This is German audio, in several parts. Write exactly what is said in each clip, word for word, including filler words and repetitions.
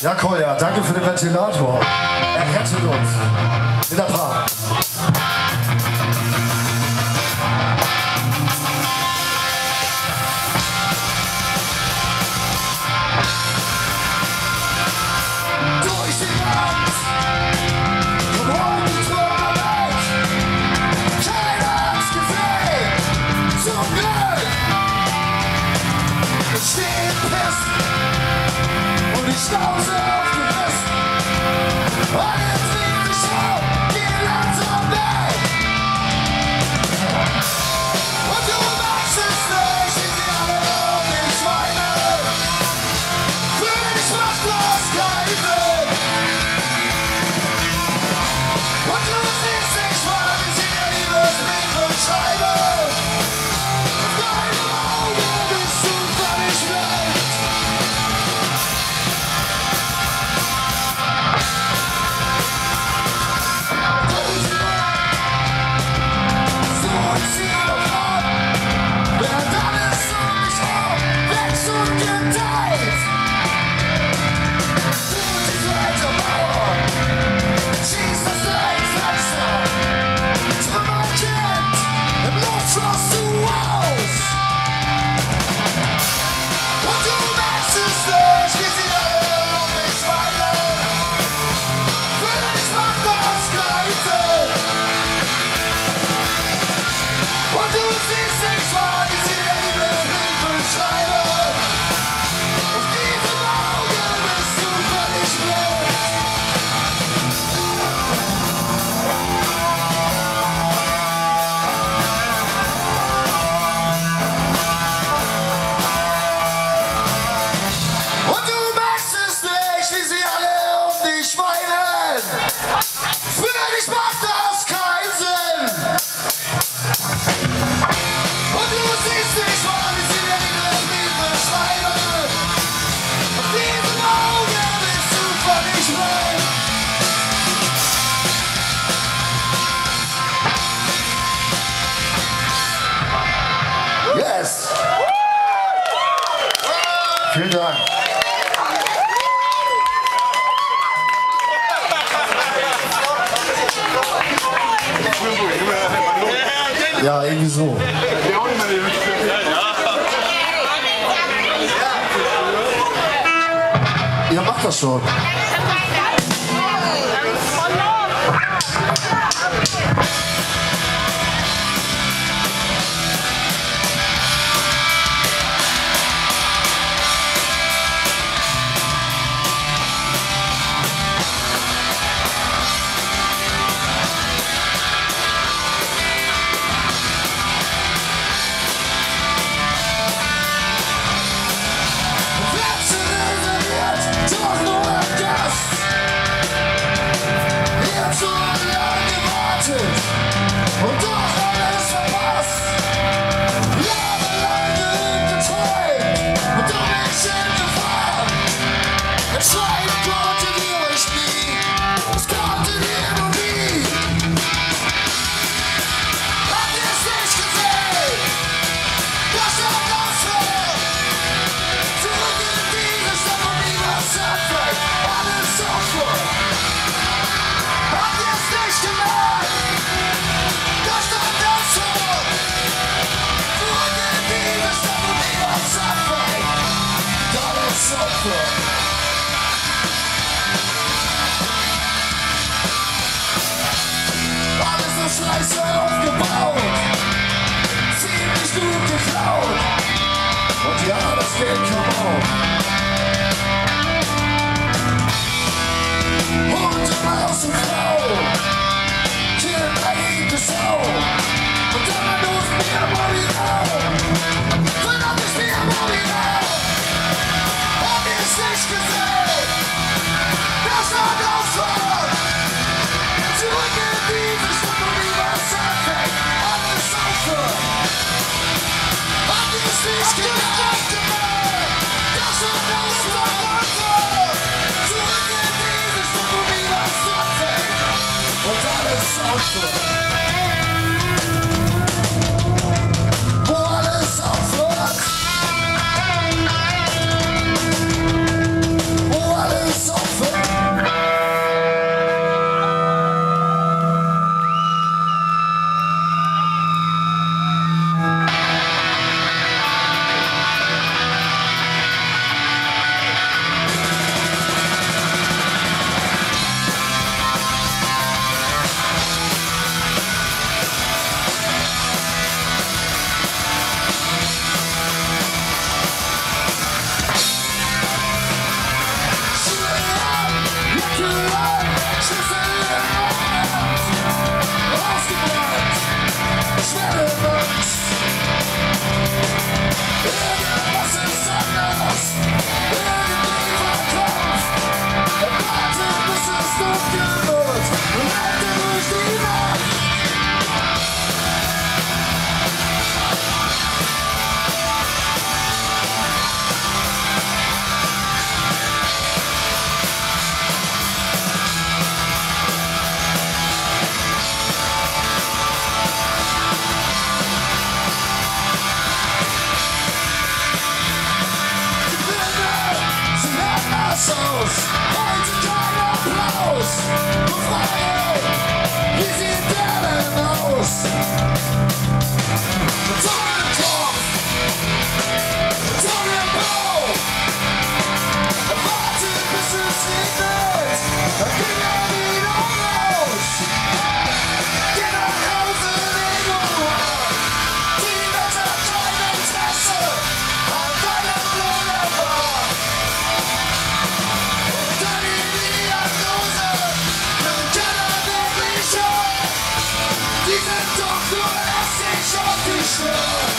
Ja, Kolja, danke für den Ventilator. Er rettet uns. In der Park. Durch die Wand, vom roten Tor weg. Keiner hat's gesehen, zum Glück. Ich steh im Pissen und die Schnauze aufgerissen. Alle trinken die Schau, gehen langsam weg. Und du machst es nicht, wie sie alle um den Schweine. Für dich macht das keinen Sinn. Und du siehst nicht mal, wie sie dir Liebesbriefe schreiben. Auf deinem Auge bist du völlig blind. Yes! Vielen Dank. Ja, irgendwie so. Ihr macht das schon. Und doch alles verpasst. Jahrelang gelebt geträumt und doch nicht in Gefahr. Entscheiden konntet ihr euch nie, das konntet ihr noch nie. Habt ihr es nicht gesehen? Das war das Feld. Zurück in diese Stadt und niemals abfällt. Alles Opfer. Habt ihr es nicht gemerkt? Alles so scheiße aufgebaut, ziemlich gut geklaut. Und ja, das Geld kam auch. Hunde, Maus und Frau, Kinder, liebte Sau. Und dann durften wir mal wieder. Verdammt, ich bin mal wieder. Hab ich's nicht gesehen? Das war das Wort. Zurück in diese Stadt und niemals anfängt. Alles aufhört. Hab ich's nicht gedacht? Das war aus, heute kein Applaus. Befreiung, wie sieht der denn aus? Tonnentopf, Tonnenbau, warte bis es regnet, dann geh er wieder raus. Geh nach Hause, leg Ruhe, die Welt hat kein Interesse an deinem Wunderbar. Dann die Diagnose, nimmt keiner wirklich an, die sind doch nur lästig und gestört.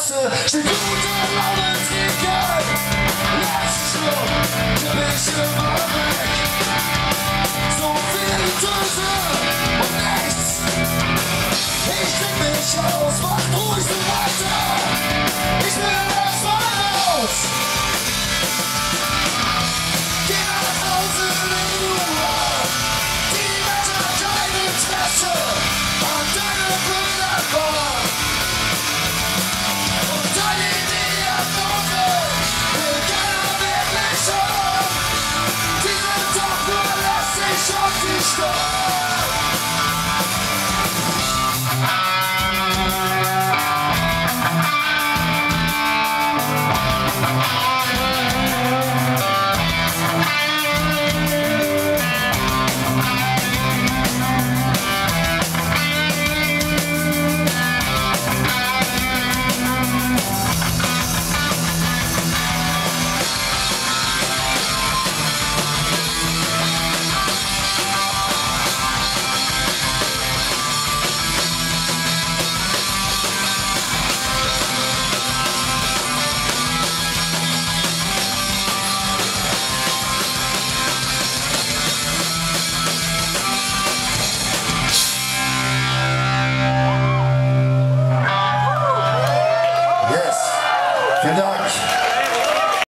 Steht gute Laune trinken, letzten Schluck, der Bildschirm